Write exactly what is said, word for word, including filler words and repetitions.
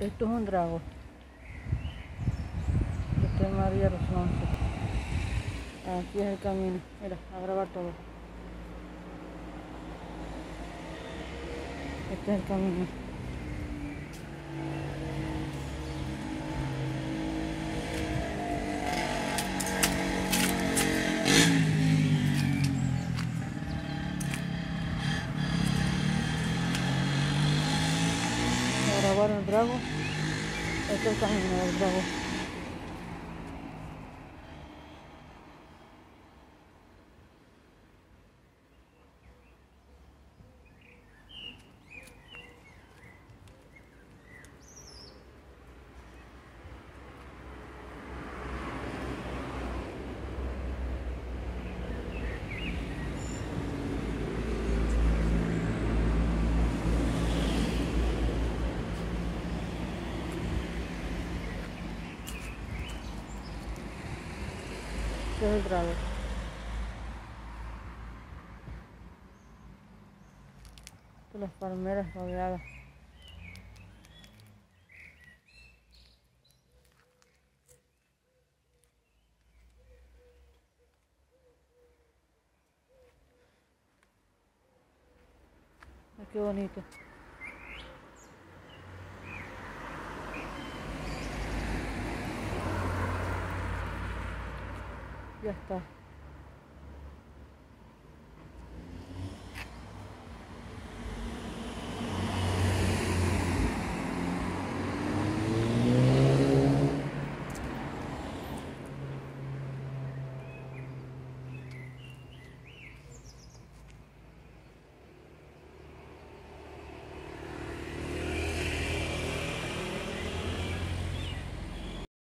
Esto es un drago. Esto es María Los Once. Aquí es el camino. Mira, a grabar todo. Este es el camino. A grabar el drago. Este es el camino del drago. Este es el drago. Estas las palmeras rodeadas. Ay, qué bonito. Ya está.